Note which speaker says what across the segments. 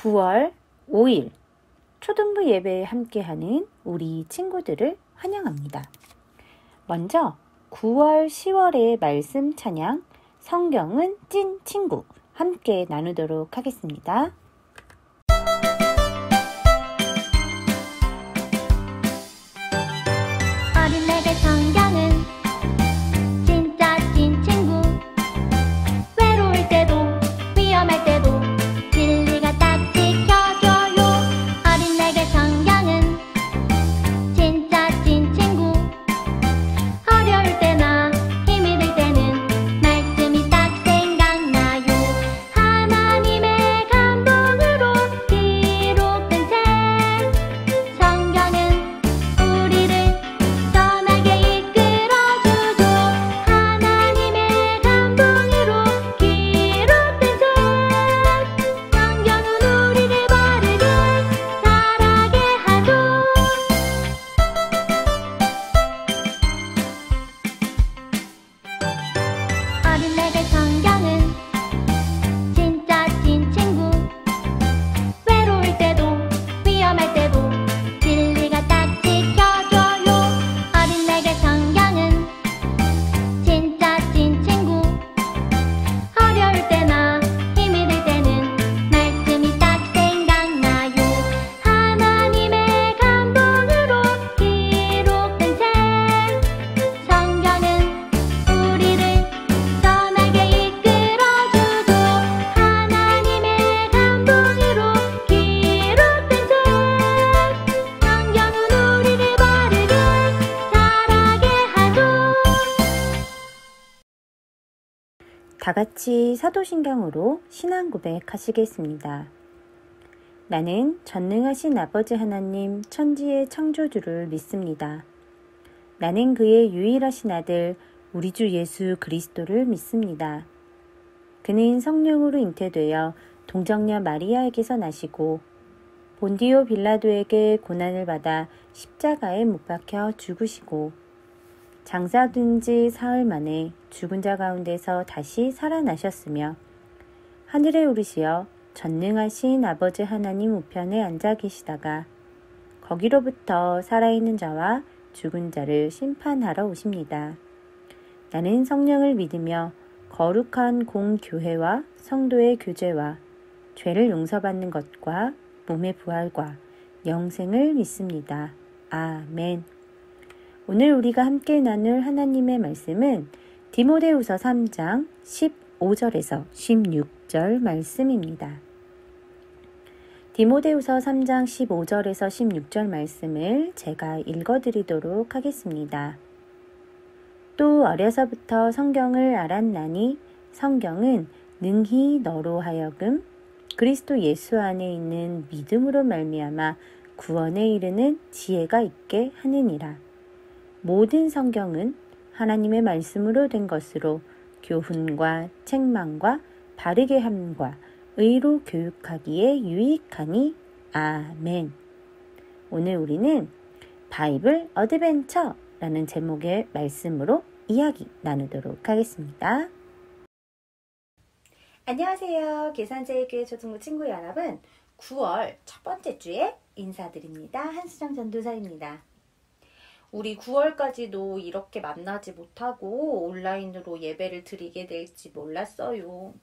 Speaker 1: 9월 5일 초등부 예배에 함께하는 우리 친구들을 환영합니다. 먼저 9월 10월의 말씀 찬양 성경은 찐 친구 함께 나누도록 하겠습니다.
Speaker 2: 어린애들 성경은 진짜 찐 친구. 외로울 때도 위험할 때도 진리가 딱 지켜줘요. 어린애들 성경은 진짜 찐 친구. 어려울 때나 힘이 들 때는 말씀이 딱 생각나요. 하나님의 감동으로 기록된 책 성경은 우리를 선하게 이끌어주죠. 하나님의 감동으로 기록된 책 성경은 우리를 바르게 자라게 하죠. 어린애들 성경은 진짜 찐 친구. 외로울 때도 위험할 때도 진리가 딱 지켜줘요. 어린애들 성경은 진짜 찐 친구. 어려울 때나 힘이 들 때는 말씀이 딱 생각나요. 하나님의 감동으로 기록된 책 성경은 우리를 선하게 이끌어주죠. 하나님의 감동으로 기록된 책 성경은 우리를 바르게 자라게 하죠.
Speaker 1: 다 같이 사도신경으로 신앙 고백하시겠습니다. 나는 전능하신 아버지 하나님 천지의 창조주를 믿습니다. 나는 그의 유일하신 아들 우리 주 예수 그리스도를 믿습니다. 그는 성령으로 잉태되어 동정녀 마리아에게서 나시고 본디오 빌라도에게 고난을 받아 십자가에 못 박혀 죽으시고 장사된 지 사흘 만에 죽은 자 가운데서 다시 살아나셨으며 하늘에 오르시어 전능하신 아버지 하나님 우편에 앉아 계시다가 거기로부터 살아있는 자와 죽은 자를 심판하러 오십니다. 나는 성령을 믿으며 거룩한 공교회와 성도의 교제와 죄를 용서받는 것과 몸의 부활과 영생을 믿습니다. 아멘. 오늘 우리가 함께 나눌 하나님의 말씀은 디모데후서 3장 15절에서 16절 말씀입니다. 디모데후서 3장 15절에서 16절 말씀을 제가 읽어드리도록 하겠습니다. 또 어려서부터 성경을 알았나니 성경은 능히 너로 하여금 그리스도 예수 안에 있는 믿음으로 말미암아 구원에 이르는 지혜가 있게 하느니라. 모든 성경은 하나님의 말씀으로 된 것으로 교훈과 책망과 바르게 함과 의로 교육하기에 유익하니. 아멘. 오늘 우리는 바이블 어드벤처라는 제목의 말씀으로 이야기 나누도록 하겠습니다. 안녕하세요. 계산제일교회 초등부 친구 여러분. 9월 첫 번째 주에 인사드립니다. 한수정 전도사입니다. 우리 9월까지도 이렇게 만나지 못하고 온라인으로 예배를 드리게 될지 몰랐어요.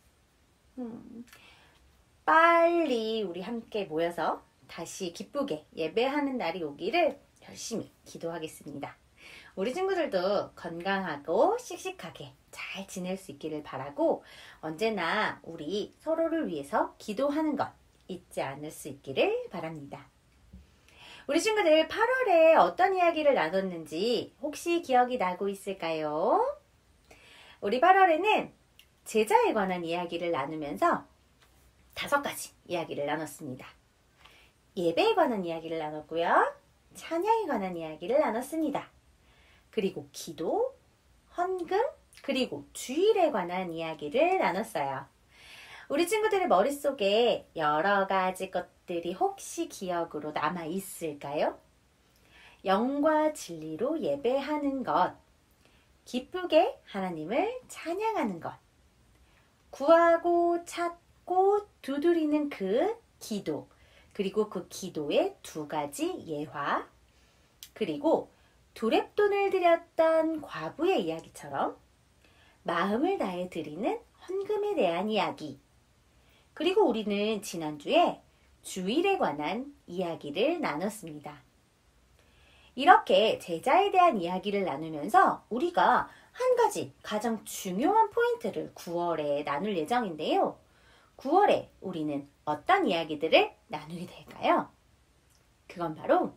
Speaker 1: 빨리 우리 함께 모여서 다시 기쁘게 예배하는 날이 오기를 열심히 기도하겠습니다. 우리 친구들도 건강하고 씩씩하게 잘 지낼 수 있기를 바라고 언제나 우리 서로를 위해서 기도하는 것 잊지 않을 수 있기를 바랍니다. 우리 친구들 8월에 어떤 이야기를 나눴는지 혹시 기억이 나고 있을까요? 우리 8월에는 제자에 관한 이야기를 나누면서 5가지 이야기를 나눴습니다. 예배에 관한 이야기를 나눴고요. 찬양에 관한 이야기를 나눴습니다. 그리고 기도, 헌금, 그리고 주일에 관한 이야기를 나눴어요. 우리 친구들의 머릿속에 여러 가지 것들이 혹시 기억으로 남아 있을까요? 영과 진리로 예배하는 것, 기쁘게 하나님을 찬양하는 것, 구하고 찾고 두드리는 그 기도, 그리고 그 기도의 두 가지 예화, 그리고 두렙돈을 드렸던 과부의 이야기처럼 마음을 다해 드리는 헌금에 대한 이야기, 그리고 우리는 지난주에 주일에 관한 이야기를 나눴습니다. 이렇게 제자에 대한 이야기를 나누면서 우리가 한 가지 가장 중요한 포인트를 9월에 나눌 예정인데요. 9월에 우리는 어떤 이야기들을 나누게 될까요? 그건 바로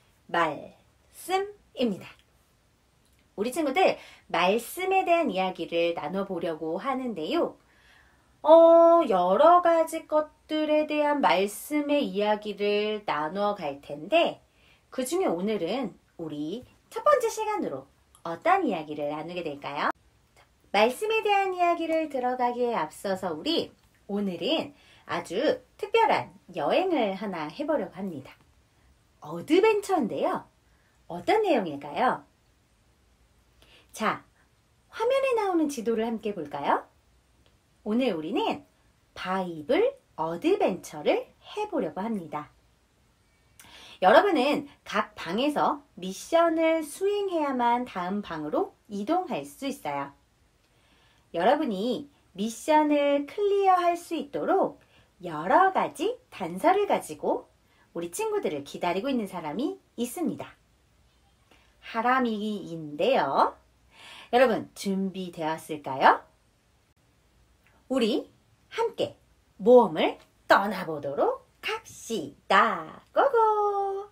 Speaker 1: 말씀입니다. 우리 친구들 말씀에 대한 이야기를 나눠보려고 하는데요. 여러 가지 것들에 대한 말씀의 이야기를 나눠갈 텐데 그 중에 오늘은 우리 첫 번째 시간으로 어떤 이야기를 나누게 될까요? 말씀에 대한 이야기를 들어가기에 앞서서 우리 오늘은 아주 특별한 여행을 하나 해보려고 합니다. 어드벤처인데요. 어떤 내용일까요? 자, 화면에 나오는 지도를 함께 볼까요? 오늘 우리는 바이블 어드벤처를 해보려고 합니다. 여러분은 각 방에서 미션을 수행해야만 다음 방으로 이동할 수 있어요. 여러분이 미션을 클리어할 수 있도록 여러 가지 단서를 가지고 우리 친구들을 기다리고 있는 사람이 있습니다. 하람이인데요. 여러분 준비되었을까요? 우리 함께 모험을 떠나보도록 합시다. 고고!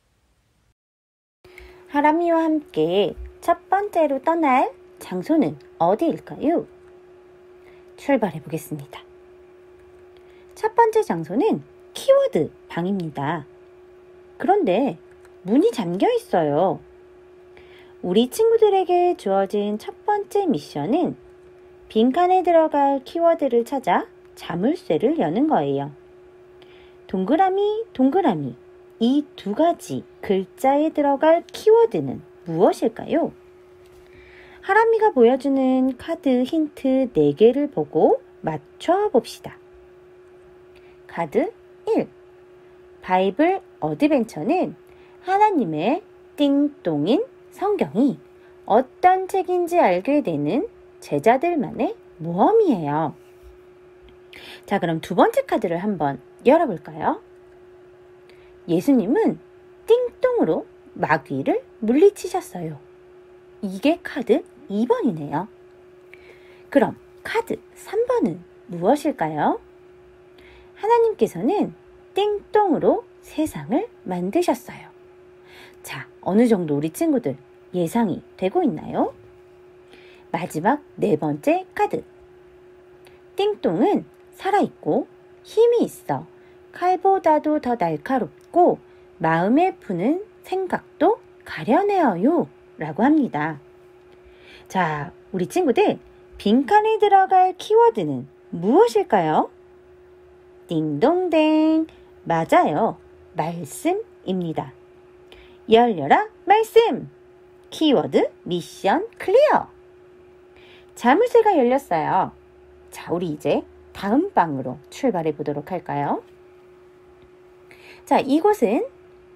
Speaker 1: 하람이와 함께 첫 번째로 떠날 장소는 어디일까요? 출발해 보겠습니다. 첫 번째 장소는 키워드 방입니다. 그런데 문이 잠겨 있어요. 우리 친구들에게 주어진 첫 번째 미션은 빈칸에 들어갈 키워드를 찾아 자물쇠를 여는 거예요. 동그라미, 동그라미, 이 두 가지 글자에 들어갈 키워드는 무엇일까요? 하람이가 보여주는 카드 힌트 4개를 보고 맞춰봅시다. 카드 1. 바이블 어드벤처는 하나님의 띵동인 성경이 어떤 책인지 알게 되는 제자들만의 모험이에요. 자, 그럼 두 번째 카드를 한번 열어볼까요? 예수님은 띵동으로 마귀를 물리치셨어요. 이게 카드 2번이네요. 그럼 카드 3번은 무엇일까요? 하나님께서는 띵동으로 세상을 만드셨어요. 자, 어느 정도 우리 친구들 예상이 되고 있나요? 마지막 네 번째 카드. 띵동은 살아있고 힘이 있어 칼보다도 더 날카롭고 마음에 푸는 생각도 가려내어요 라고 합니다. 자, 우리 친구들 빈칸에 들어갈 키워드는 무엇일까요? 띵동댕, 맞아요. 말씀입니다. 열려라 말씀! 키워드 미션 클리어! 자물쇠가 열렸어요. 자, 우리 이제 다음 방으로 출발해 보도록 할까요? 자, 이곳은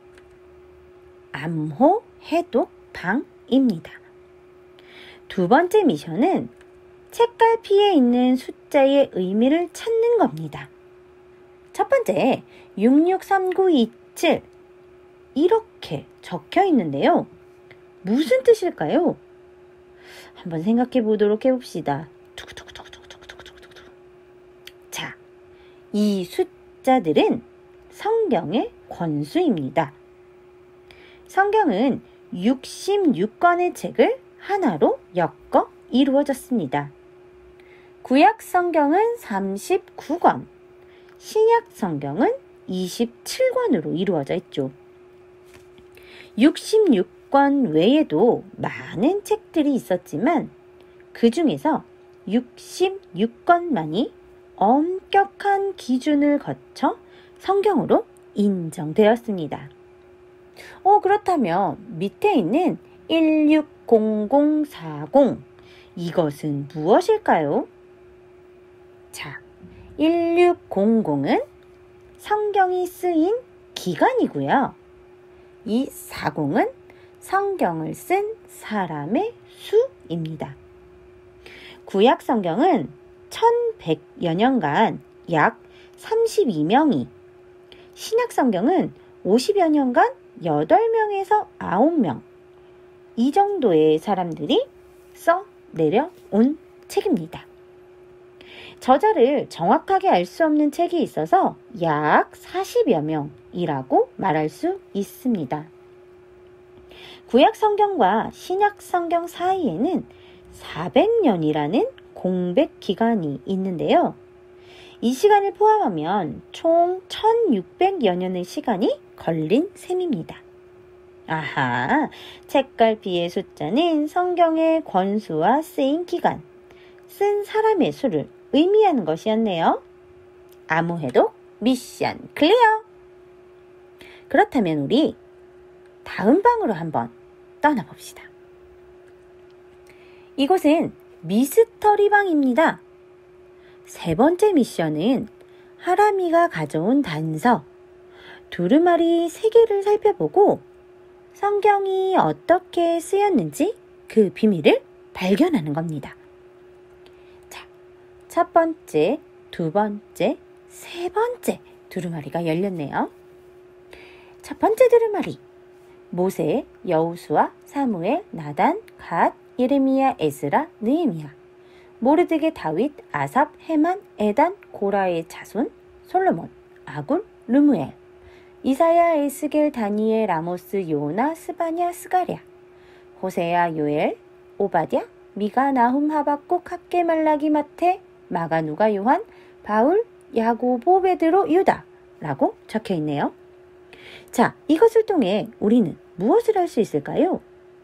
Speaker 1: 암호 해독 방입니다. 두 번째 미션은 책갈피에 있는 숫자의 의미를 찾는 겁니다. 첫 번째, 663927 이렇게 적혀 있는데요. 무슨 뜻일까요? 한번 생각해 보도록 해봅시다. 자, 이 숫자들은 성경의 권수입니다. 성경은 66권의 책을 하나로 엮어 이루어졌습니다. 구약 성경은 39권, 신약 성경은 27권으로 이루어져 있죠. 66권 외에도 많은 책들이 있었지만 그 중에서 66권만이 엄격한 기준을 거쳐 성경으로 인정되었습니다. 그렇다면 밑에 있는 160040 이것은 무엇일까요? 자, 1600은 성경이 쓰인 기간이고요. 이 40은 성경을 쓴 사람의 수입니다. 구약 성경은 1100여 년간 약 32명이, 신약 성경은 50여 년간 8명에서 9명, 이 정도의 사람들이 써 내려온 책입니다. 저자를 정확하게 알 수 없는 책이 있어서 약 40여 명이라고 말할 수 있습니다. 구약 성경과 신약 성경 사이에는 400년이라는 공백 기간이 있는데요. 이 시간을 포함하면 총 1600여 년의 시간이 걸린 셈입니다. 아하, 책갈피의 숫자는 성경의 권수와 쓰인 기간, 쓴 사람의 수를 의미하는 것이었네요. 아무해독 미션 클리어! 그렇다면 우리 다음 방으로 한번 떠나봅시다. 이곳은 미스터리 방입니다. 세 번째 미션은 하람이가 가져온 단서, 두루마리 3개를 살펴보고 성경이 어떻게 쓰였는지 그 비밀을 발견하는 겁니다. 자, 첫 번째, 두 번째, 세 번째 두루마리가 열렸네요. 첫 번째 두루마리, 모세, 여호수아, 사무엘, 나단, 갓, 예레미야, 에스라, 느헤미야, 모르드게, 다윗, 아삽, 헤만, 에단, 고라의 자손, 솔로몬, 아굴, 르무엘, 이사야, 에스겔, 다니엘, 아모스, 요나, 스바냐, 스가랴, 호세야, 요엘, 오바댜, 미가, 나훔, 하박국, 학개, 말라기, 마태, 마가, 누가, 요한, 바울, 야고보, 베드로, 유다라고 적혀 있네요. 자, 이것을 통해 우리는 무엇을 할 수 있을까요?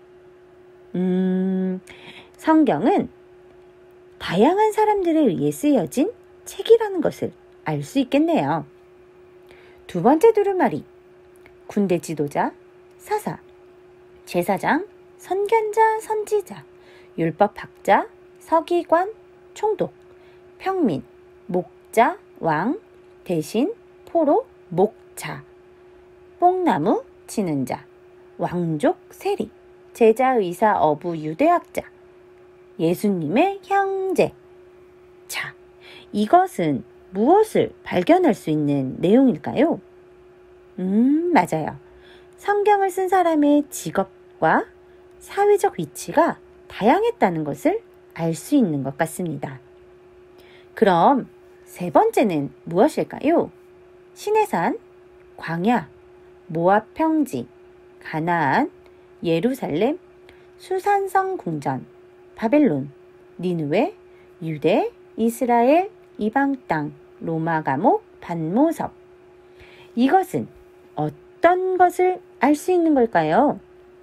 Speaker 1: 성경은 다양한 사람들에 의해 쓰여진 책이라는 것을 알 수 있겠네요. 두 번째 두루마리, 군대 지도자, 사사, 제사장, 선견자, 선지자, 율법학자, 서기관, 총독, 평민, 목자, 왕, 대신, 포로, 목자, 뽕나무 치는 자, 왕족, 세리, 제자, 의사, 어부, 유대학자, 예수님의 형제. 자, 이것은 무엇을 발견할 수 있는 내용일까요? 맞아요. 성경을 쓴 사람의 직업과 사회적 위치가 다양했다는 것을 알 수 있는 것 같습니다. 그럼 세 번째는 무엇일까요? 시내산, 광야, 모압 평지, 가나안, 예루살렘, 수산성 궁전, 바벨론, 니느웨, 유대, 이스라엘, 이방 땅, 로마 감옥, 반모섭. 이것은 어떤 것을 알 수 있는 걸까요?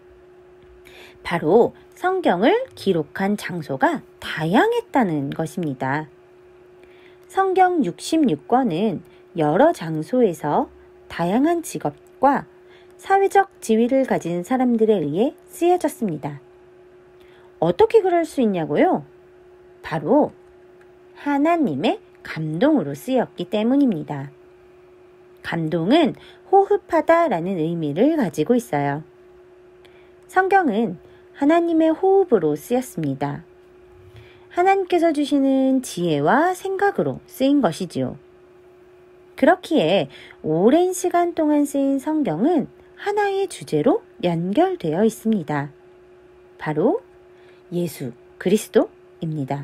Speaker 1: 바로 성경을 기록한 장소가 다양했다는 것입니다. 성경 66권은 여러 장소에서 다양한 직업과 사회적 지위를 가진 사람들에 의해 쓰여졌습니다. 어떻게 그럴 수 있냐고요? 바로 하나님의 감동으로 쓰였기 때문입니다. 감동은 호흡하다라는 의미를 가지고 있어요. 성경은 하나님의 호흡으로 쓰였습니다. 하나님께서 주시는 지혜와 생각으로 쓰인 것이지요. 그렇기에 오랜 시간 동안 쓰인 성경은 하나의 주제로 연결되어 있습니다. 바로 예수 그리스도입니다.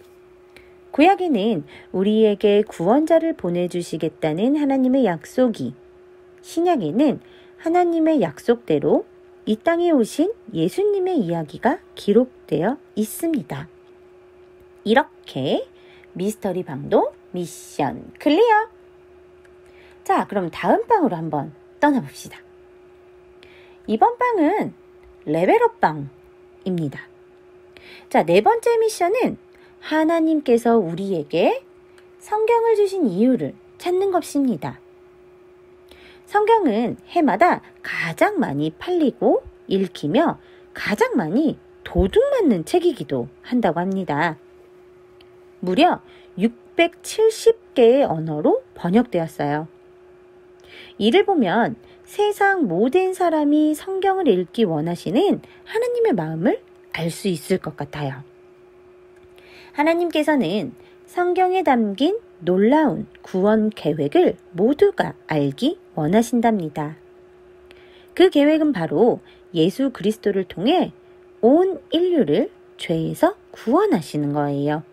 Speaker 1: 구약에는 우리에게 구원자를 보내주시겠다는 하나님의 약속이, 신약에는 하나님의 약속대로 이 땅에 오신 예수님의 이야기가 기록되어 있습니다. 이렇게 미스터리 방도 미션 클리어! 자, 그럼 다음 방으로 한번 떠나봅시다. 이번 방은 레벨업 방입니다. 자, 네 번째 미션은 하나님께서 우리에게 성경을 주신 이유를 찾는 것입니다. 성경은 해마다 가장 많이 팔리고 읽히며 가장 많이 도둑맞는 책이기도 한다고 합니다. 무려 670개의 언어로 번역되었어요. 이를 보면 세상 모든 사람이 성경을 읽기 원하시는 하나님의 마음을 알 수 있을 것 같아요. 하나님께서는 성경에 담긴 놀라운 구원 계획을 모두가 알기 원하신답니다. 그 계획은 바로 예수 그리스도를 통해 온 인류를 죄에서 구원하시는 거예요.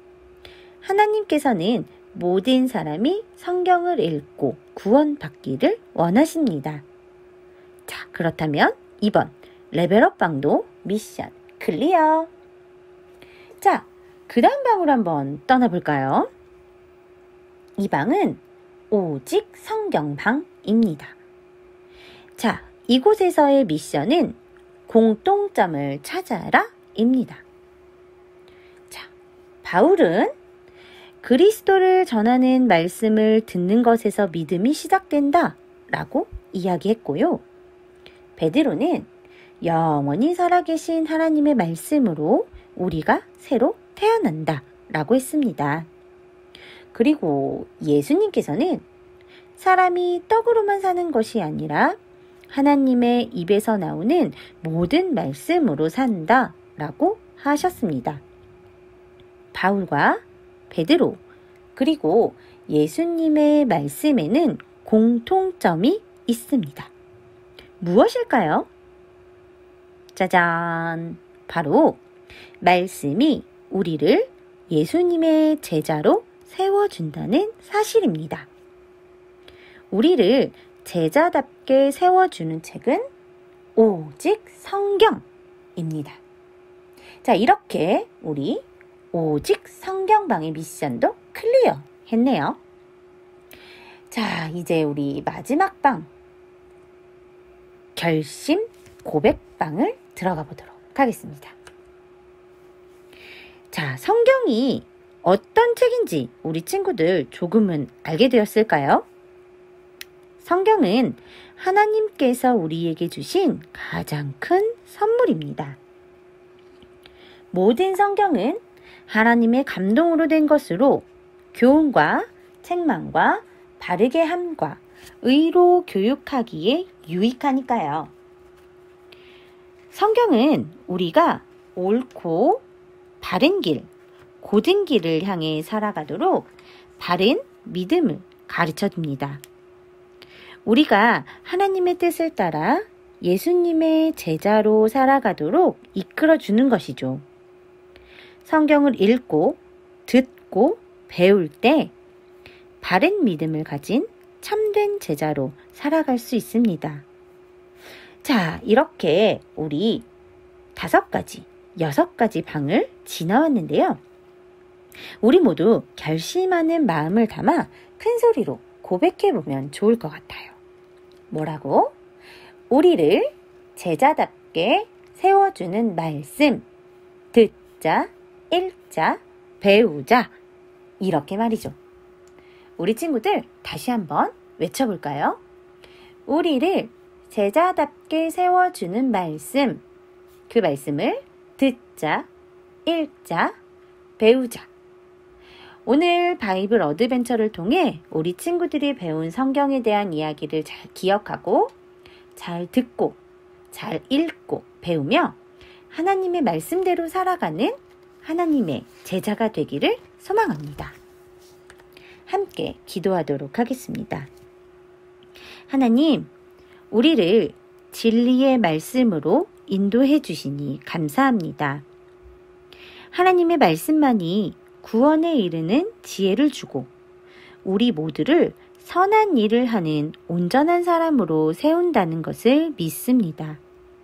Speaker 1: 하나님께서는 모든 사람이 성경을 읽고 구원받기를 원하십니다. 자, 그렇다면 2번 레벨업 방도 미션 클리어. 자, 그 다음 방으로 한번 떠나볼까요? 이 방은 오직 성경방입니다. 자, 이곳에서의 미션은 공통점을 찾아라 입니다. 자, 바울은 그리스도를 전하는 말씀을 듣는 것에서 믿음이 시작된다 라고 이야기했고요. 베드로는 영원히 살아계신 하나님의 말씀으로 우리가 새로 태어난다 라고 했습니다. 그리고 예수님께서는 사람이 떡으로만 사는 것이 아니라 하나님의 입에서 나오는 모든 말씀으로 산다 라고 하셨습니다. 바울과 베드로 그리고 예수님의 말씀에는 공통점이 있습니다. 무엇일까요? 짜잔! 바로 말씀이 우리를 예수님의 제자로 세워준다는 사실입니다. 우리를 제자답게 세워주는 책은 오직 성경입니다. 자, 이렇게 우리 오직 성경방의 미션도 클리어 했네요. 자, 이제 우리 마지막 방, 결심 고백방을 들어가 보도록 하겠습니다. 자, 성경이 어떤 책인지 우리 친구들 조금은 알게 되었을까요? 성경은 하나님께서 우리에게 주신 가장 큰 선물입니다. 모든 성경은 하나님의 감동으로 된 것으로 교훈과 책망과 바르게 함과 의로 교육하기에 유익하니까요. 성경은 우리가 옳고 바른 길, 고든 길을 향해 살아가도록 바른 믿음을 가르쳐 줍니다. 우리가 하나님의 뜻을 따라 예수님의 제자로 살아가도록 이끌어 주는 것이죠. 성경을 읽고 듣고 배울 때 바른 믿음을 가진 참된 제자로 살아갈 수 있습니다. 자, 이렇게 우리 5가지, 6가지 방을 지나왔는데요. 우리 모두 결심하는 마음을 담아 큰 소리로 고백해보면 좋을 것 같아요. 뭐라고? 우리를 제자답게 세워주는 말씀, 듣자, 읽자, 배우자. 이렇게 말이죠. 우리 친구들 다시 한번 외쳐볼까요? 우리를 제자답게 세워주는 말씀, 그 말씀을 듣자, 읽자, 배우자. 오늘 바이블 어드벤처를 통해 우리 친구들이 배운 성경에 대한 이야기를 잘 기억하고 잘 듣고 잘 읽고 배우며 하나님의 말씀대로 살아가는 하나님의 제자가 되기를 소망합니다. 함께 기도하도록 하겠습니다. 하나님, 우리를 진리의 말씀으로 인도해 주시니 감사합니다. 하나님의 말씀만이 구원에 이르는 지혜를 주고 우리 모두를 선한 일을 하는 온전한 사람으로 세운다는 것을 믿습니다.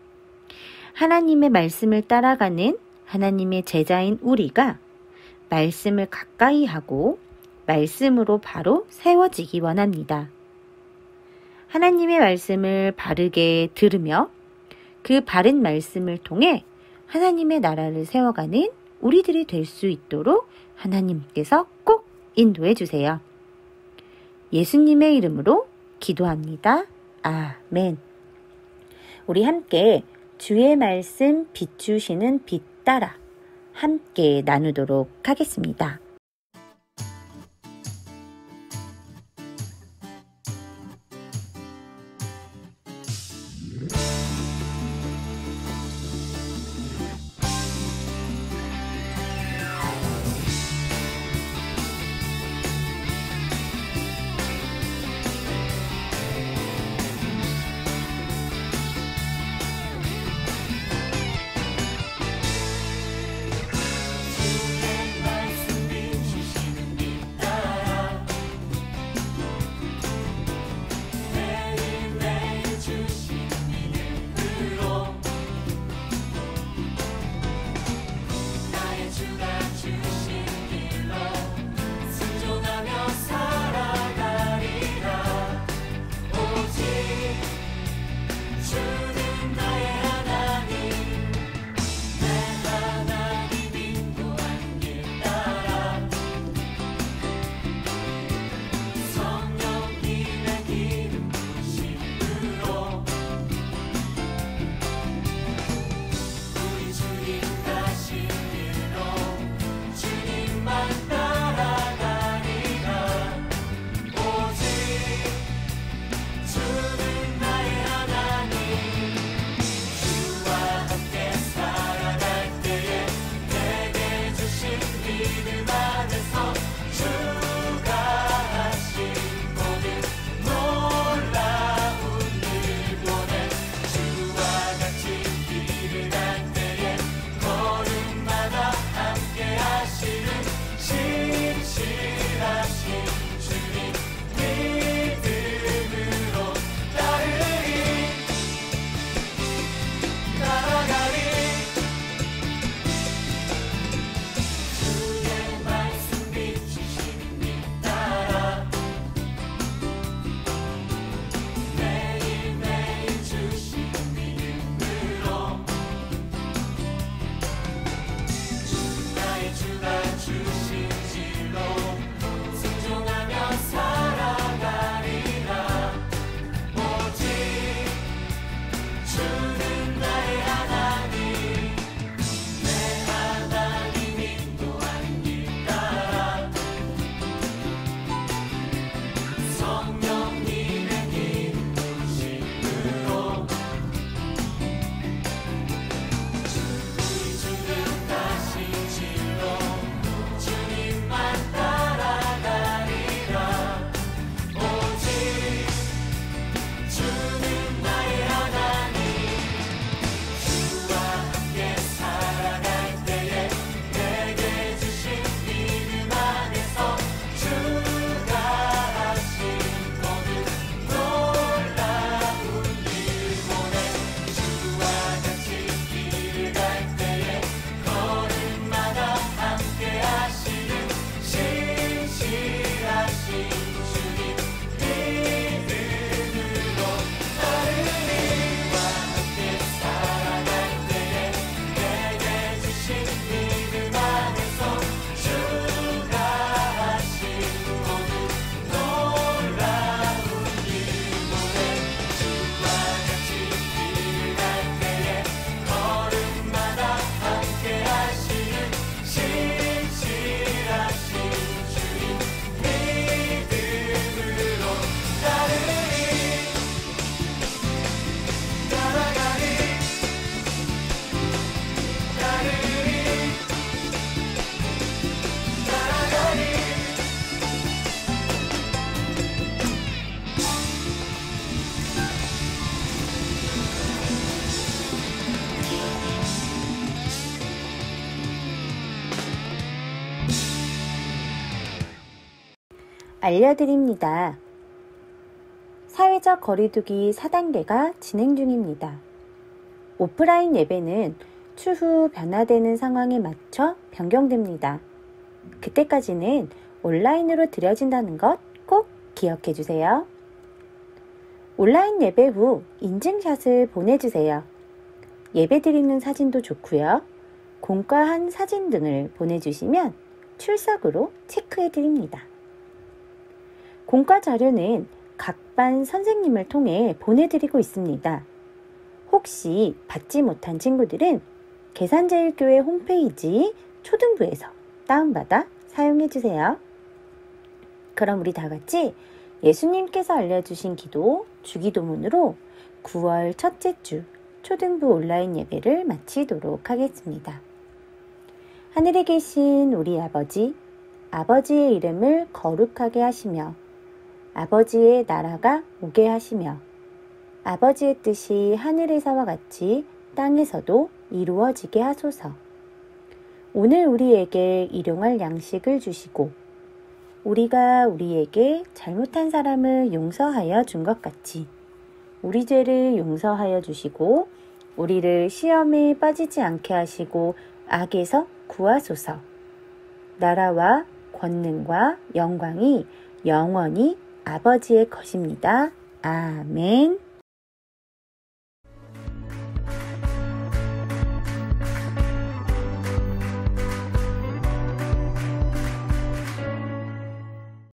Speaker 1: 하나님의 말씀을 따라가는 하나님의 제자인 우리가 말씀을 가까이 하고 말씀으로 바로 세워지기 원합니다. 하나님의 말씀을 바르게 들으며 그 바른 말씀을 통해 하나님의 나라를 세워가는 우리들이 될 수 있도록 하나님께서 꼭 인도해 주세요. 예수님의 이름으로 기도합니다. 아멘. 우리 함께 주의 말씀 비추시는 빛 따라 함께 나누도록 하겠습니다. 알려드립니다. 사회적 거리두기 4단계가 진행 중입니다. 오프라인 예배는 추후 변화되는 상황에 맞춰 변경됩니다. 그때까지는 온라인으로 드려진다는 것 꼭 기억해 주세요. 온라인 예배 후 인증샷을 보내주세요. 예배 드리는 사진도 좋고요. 공과한 사진 등을 보내주시면 출석으로 체크해 드립니다. 공과 자료는 각 반 선생님을 통해 보내드리고 있습니다. 혹시 받지 못한 친구들은 계산제일교회 홈페이지 초등부에서 다운받아 사용해 주세요. 그럼 우리 다 같이 예수님께서 알려주신 기도 주기도문으로 9월 첫째 주 초등부 온라인 예배를 마치도록 하겠습니다. 하늘에 계신 우리 아버지, 아버지의 이름을 거룩하게 하시며 아버지의 나라가 오게 하시며 아버지의 뜻이 하늘에서와 같이 땅에서도 이루어지게 하소서. 오늘 우리에게 일용할 양식을 주시고 우리가 우리에게 잘못한 사람을 용서하여 준 것 같이 우리 죄를 용서하여 주시고 우리를 시험에 빠지지 않게 하시고 악에서 구하소서. 나라와 권능과 영광이 영원히 아버지의 것입니다. 아멘.